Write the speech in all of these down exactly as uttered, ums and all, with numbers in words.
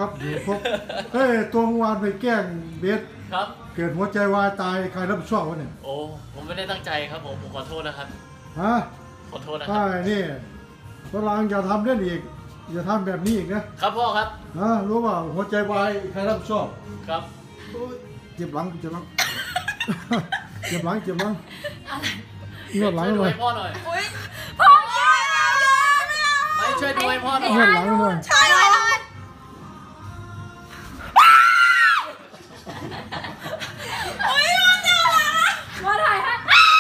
ครับอยู่ครบเฮ้ยตัวเมื่อวานไปแกล้งเบสครับเกิดหัวใจวายตายใครรับผิดชอบวะเนี่ยโอ้ผมไม่ได้ตั้งใจครับผมผมขอโทษนะครับฮะขอโทษนะครัใช่นี่ฝรั่งอย่าทำเล่นอีกอย่าทำแบบนี้อีกนะครับพ่อครับนะรู้เปล่าหัวใจวายใครรับผิดชอบครับเจ็บหลังเจ็บหลังเจ็บหลังเจ็บหลังนวดหลังช่วยดูหน่อยให้พ่อหน่อยพ่อช่วยเราเลยไม่เอาไม่ช่วยดูให้พ่อหน่อยนวดหลังหน่อยช่วยเราเลยโอ้ยมาเจอมาถ่ายฮะ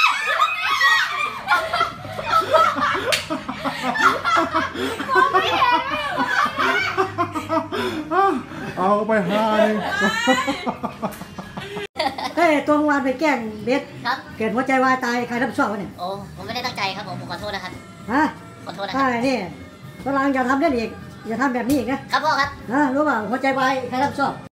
เอาไปหาเลยเฮ้ยตัวเมื่อวานไปแกล้งเบสครับเกิดหัวใจวายตายใครรับผิดชอบวะเนี่ยโอ้ผมไม่ได้ตั้งใจครับผมผมขอโทษนะครับฮะขอโทษนะคใช่รับนี่ฝรั่งอย่าทำเล่นอีกอย่าทำแบบนี้อีกนะครับพ่อครับนะรู้เปล่าหัวใจวายใครรับผิดชอบ